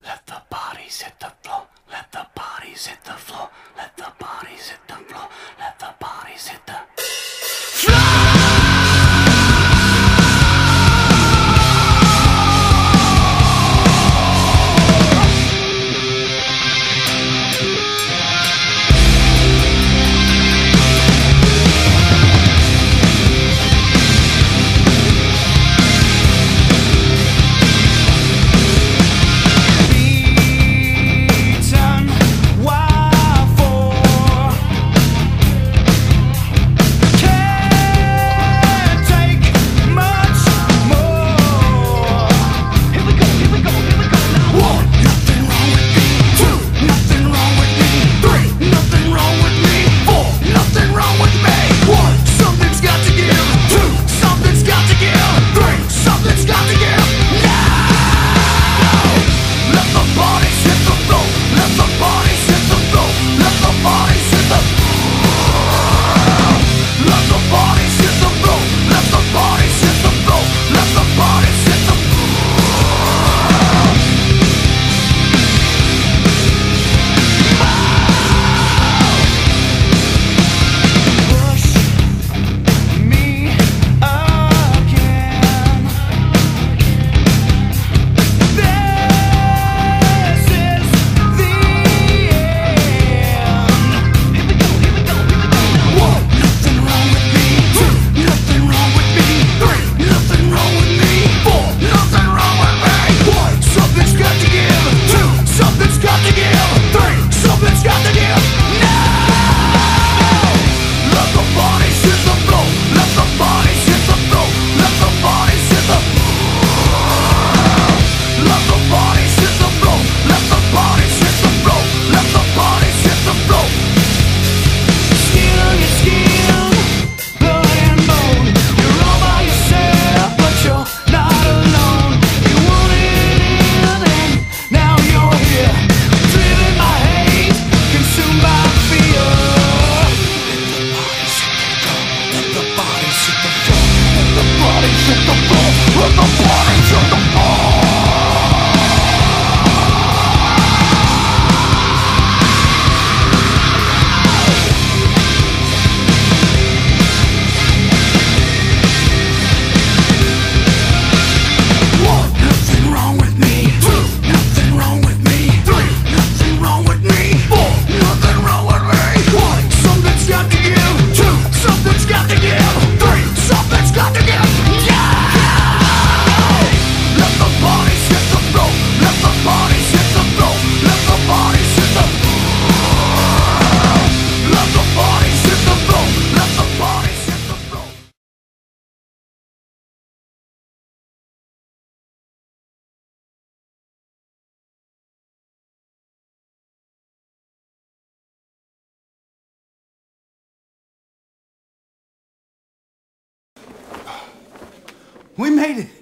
Let the bodies hit the floor. Let the bodies hit the floor. Let the bodies hit the floor. Let the bodies hit the floor. We made it.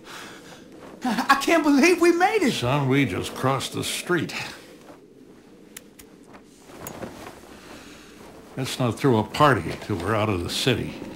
I can't believe we made it. Son, we just crossed the street. Let's not throw a party till we're out of the city.